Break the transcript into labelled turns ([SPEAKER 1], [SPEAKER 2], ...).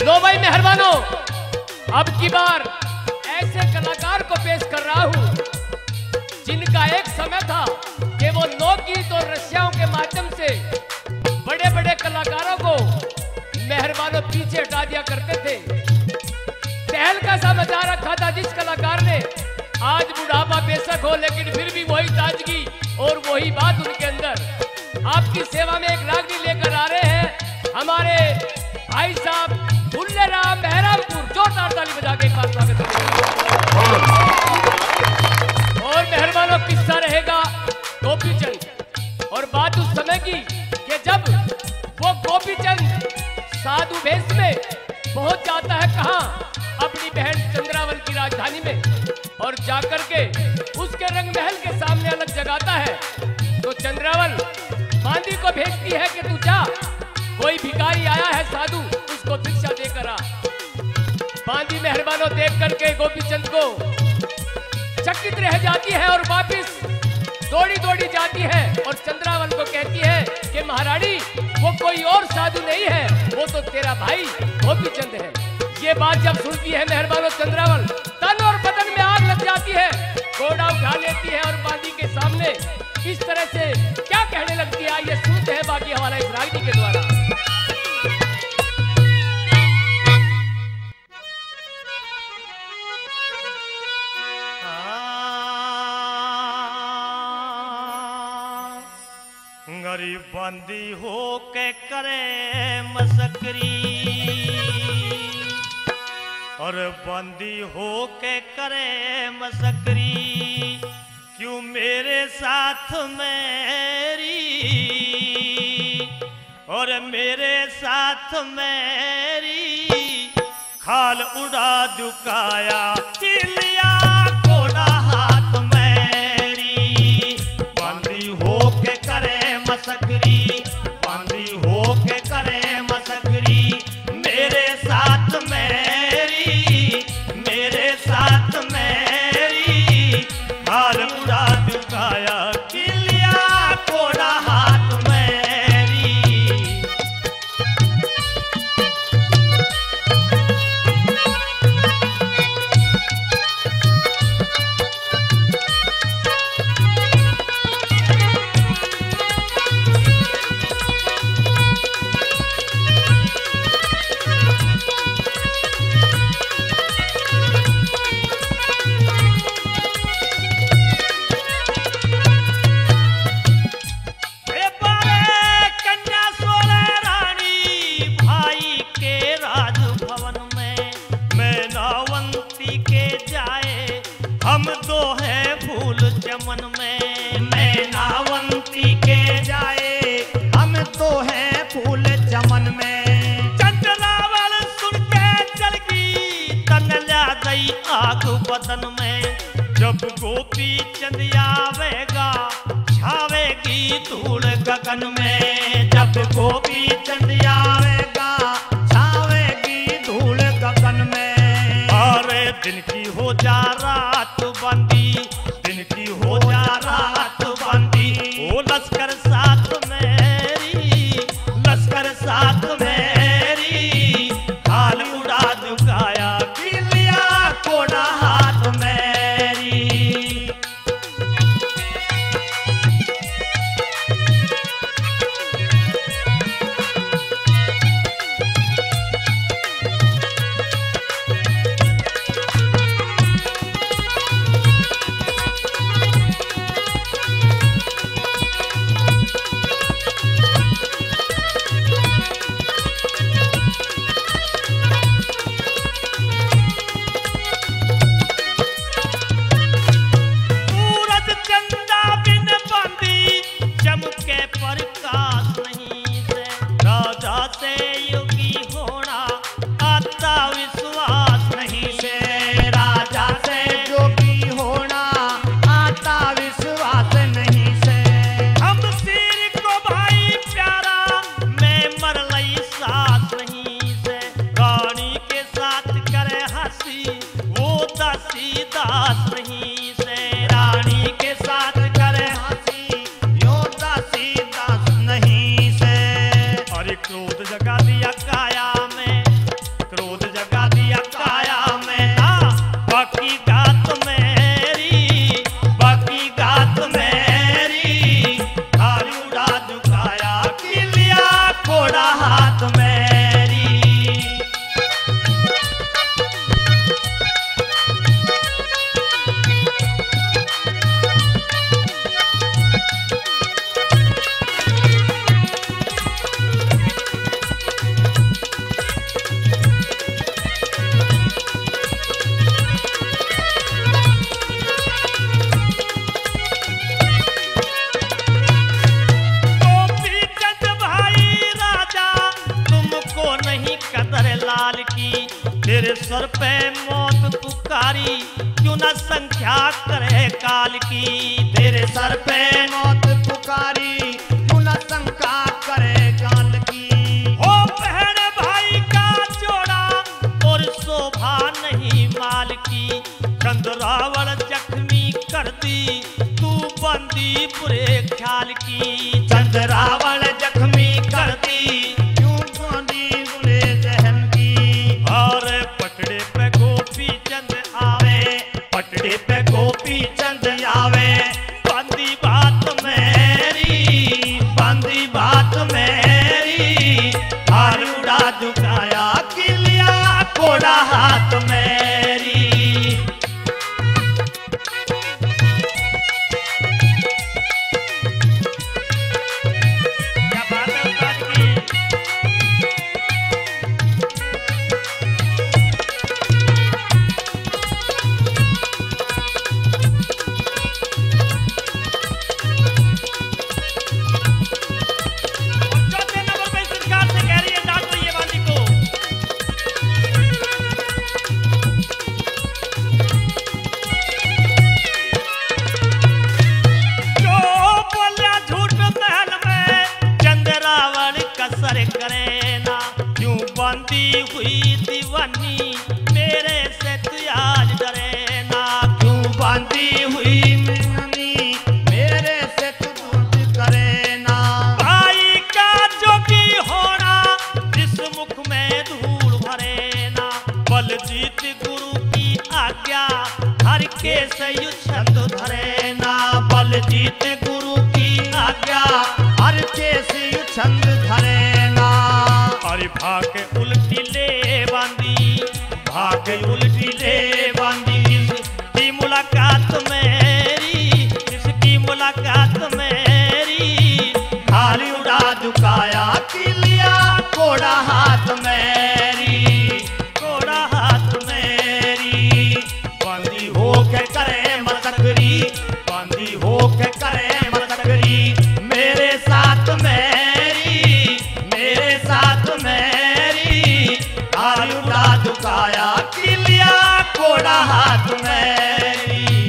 [SPEAKER 1] लो भाई मेहरबानों, अब की बार ऐसे कलाकार को पेश कर रहा हूं जिनका एक समय था कि वो लोकगीत और रसियाओं के माध्यम से बड़े बड़े कलाकारों को मेहरबानों पीछे हटा दिया करते थे। पहल का सा बचा रखा था जिस कलाकार ने। आज बुढ़ापा बेशक हो लेकिन फिर भी वही ताजगी और वही बात उनके अंदर। आपकी सेवा में एक रागनी लेकर आ रहे हैं हमारे भाई साहब भुल्ले राम मेहरामपुर। जोरदार ताली बजा के एक बार स्वागत करें। और मेहरबानों किस्सा रहेगा गोपीचंद। और बात उस समय की कि जब वो गोपीचंद साधु वेश में पहुंच जाता है कहां, अपनी बहन चंद्रावल की राजधानी में, और जाकर के उसके रंग महल के सामने अलग जगाता है। तो चंद्रावल बांदी को भेजती है कि तू जा, कोई भिखारी आया है साधु, उसको भिक्षा देकर आ। बांदी मेहरबानों देख करके गोपीचंद को चकित रह जाती है और वापिस दौड़ी दौड़ी जाती है और चंद्रावल को कहती है कि महारानी वो कोई और साधु नहीं है, वो तो तेरा भाई गोपीचंद है। ये बात जब सुनती है मेहरबानों चंद्रावल, तन और बदन में आग लग जाती है, घोड़ा उठा लेती है और बांदी के सामने इस तरह से क्या कहने लगती है, ये सुनते हैं बाकी हमारा इस रागनी के द्वारा।
[SPEAKER 2] गरीब बंदी हो के करे मसकरी, और बंदी हो के करे मसकरी, क्यों मेरे साथ मेरी, और मेरे साथ मेरी खाल उड़ा दुकाया चिलिया कोड़ा हाथ मेरी। बंदी हो के करे मसकरी, बंदी हो के करे मसकरी, मेरे साथ मेरी, मेरे साथ मेरी खाल उड़ा दुकाया चिलिया कोड़ा हाथ मेरी। हम दो हैं फूल चमन में, मैनावंती के जाए हम दो हैं फूल चमन में। चंद्रावल सुन के चल गई तन ला गई आग बदन में। जब गोपी चंद आवेगा छावेगी धूल गगन में। जब गोपी चंद आवेगा छावेगी धूल गगन में। अरे दिन की हो जा रात बंदी, दिन की हो जा रात बंदी, ओ लश्कर साथ मेरी, लश्कर साथ मेरी हाल उड़ा दुकाया किलिया कोड़ा हाथ मेरी। तेरे सर पे मौत पुकारी, क्यों न संख्या करे काल की।
[SPEAKER 3] तेरे सर पे मौत पुकारी, क्यों न शंका करे काल की।
[SPEAKER 2] हो बहन भाई का जोड़ा और शोभा नहीं माल की। चंद्रावल जख्मी कर दी, तू बंदी बुरे ख्याल की।
[SPEAKER 3] चंद्रावल जख्मी कर दी, क्यों बंदी बुरे जहन की।
[SPEAKER 2] और पटड़े पे गोपी चंद आवे,
[SPEAKER 3] पटड़े पे गोपी चंद आवे,
[SPEAKER 2] बंदी बात
[SPEAKER 3] मेरी बंदी बात मेरी। हार उड़ा झुकाया किलिया कोड़ा हाथ मेरी।
[SPEAKER 2] क्या बात है उस्ताद की। और चौथे नंबर पे सरकार से कह रही है डांट रही है बांदी को। जो बोला झूठ महल में, चंद्रावल कसर करे ना। क्यों बंदी हुई दीवानी, मेरे से तू आज डरे ना।
[SPEAKER 3] क्यों बांधी हुई मिलनी, मेरे से तू दूर करे ना।
[SPEAKER 2] भाई का जोगी होना, जिस मुख में धूल भरे ना। बलजीत गुरु की आज्ञा, हर के सयु छंद धरे ना।
[SPEAKER 3] बलजीत गुरु की आज्ञा, हर केसी छंद धरे ना।
[SPEAKER 2] अरे भाग उल्टी ले बांदी,
[SPEAKER 3] भाग उल्टी ले बांधी,
[SPEAKER 2] की मुलाकात मेरी, इसकी मुलाकात मेरी।
[SPEAKER 3] खाली उड़ा झुकाया किलिया कोड़ा हाथ मेरी।
[SPEAKER 2] कोड़ा हाथ मेरी।
[SPEAKER 3] बांधी होके करे मसकरी, बांधी होके करे मसकरी। मेरे साथ मेरी, मेरे साथ मेरी। खाली उड़ा झुकाया किलिया कोड़ा हाथ मेरी।